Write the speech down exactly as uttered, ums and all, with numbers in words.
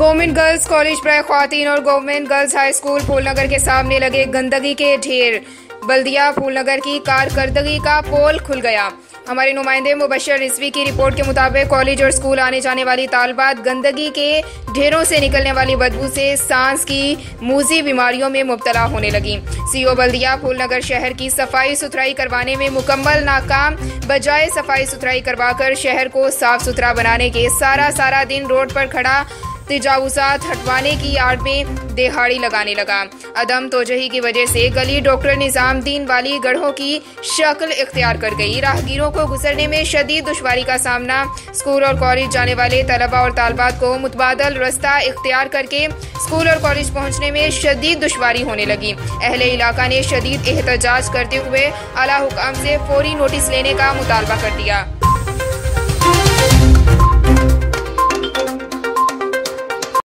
Government girls college प्राय ख्वातीन और government girls high school Phoolnagar के सामने लगे गंदगी के ढेर। बल्दिया फूलनगर की कारकर्दगी का पोल खुल गया। हमारे नुमाइंदे मुबशर रिजवी की रिपोर्ट के मुताबिक कॉलेज और स्कूल आने जाने वाली तालबात गंदगी के ढेरों से निकलने वाली बदबू से सांस की मूजी बीमारियों में मुब्तला होने लगी। सीओ बल्दिया फूलनगर शहर की सफाई सुथराई करवाने में मुकम्मल नाकाम, बजाय सफाई सुथराई करवाकर शहर को साफ सुथरा बनाने के सारा सारा दिन रोड पर खड़ा तजावुजात हटवाने की आड़ में दिहाड़ी लगाने लगा। अदम तोजही की वजह से गली डॉक्टर निजामुद्दीन वाली गढ़ों की शक्ल इख्तियार कर गई। राहगीरों को गुजरने में शदीद दुश्वारी का सामना। स्कूल और कॉलेज जाने वाले तलबा और तालबात को मुतबादल रास्ता इख्तियार करके स्कूल और कॉलेज पहुंचने में शदीद दुश्वारी होने लगी। अहले इलाका ने शदीद एहतजाज करते हुए आला हुकाम से फौरी नोटिस लेने का मुतालबा कर दिया।